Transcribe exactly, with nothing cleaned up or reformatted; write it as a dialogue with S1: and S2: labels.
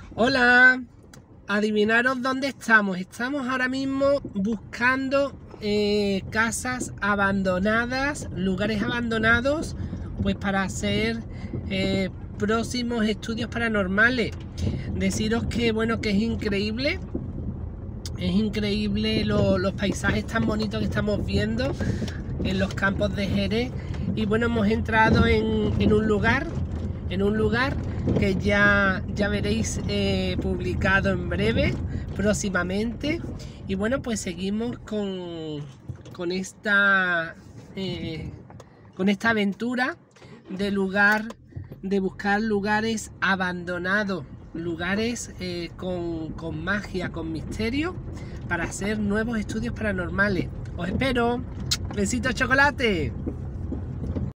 S1: Hola, adivinaros dónde estamos. Estamos ahora mismo buscando eh, casas abandonadas, lugares abandonados, pues para hacer eh, próximos estudios paranormales. Deciros que bueno, que es increíble, es increíble lo, los paisajes tan bonitos que estamos viendo en los campos de Jerez. Y bueno, hemos entrado en, en un lugar, en un lugar que ya, ya veréis eh, publicado en breve, próximamente. Y bueno, pues seguimos con, con esta eh, con esta aventura de lugar, de buscar lugares abandonados, lugares eh, con, con magia, con misterio, para hacer nuevos estudios paranormales. Os espero. Besitos, chocolate.